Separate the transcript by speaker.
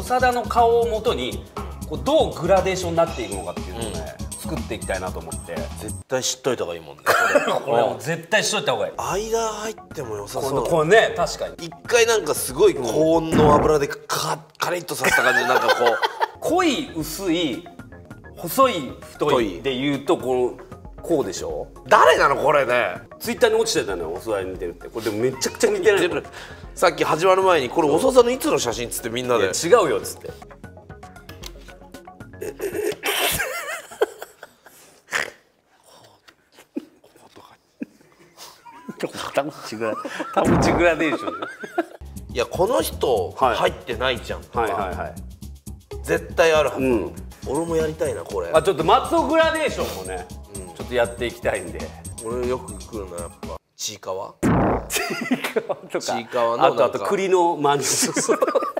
Speaker 1: 長田の顔をもとにこうどうグラデーションになっていくのかっていうのをね、作っていきたいなと思って。
Speaker 2: 絶対知っといた方がいいもんね。
Speaker 1: これは絶対しといた方がいい。
Speaker 2: 間入っても良さそう。
Speaker 1: これね、確かに
Speaker 2: 一回なんかすごい高温の油でカリッとさせた感じで、なんかこう
Speaker 1: 濃い薄い細い太いで言うとこうでしょ。
Speaker 2: 誰なのこれね。
Speaker 1: ツイッターに落ちてたのよ、細田に似てるって。これでもめちゃくちゃ似てない。
Speaker 2: さっき始まる前にこれ細田のいつの写真っつってみんなで
Speaker 1: 違うよっつって。田淵グラデーション。
Speaker 2: いやこの人入ってないじゃんとか絶対あるはず。俺もやりたいなこれ。
Speaker 1: ちょっと松尾グラデーションもね、ちょっとやっていきたいんで。
Speaker 2: 俺よく来るなやっぱちいかわ
Speaker 1: ちいかわとか、
Speaker 2: ちいかわの
Speaker 1: あと栗のまんじゅう。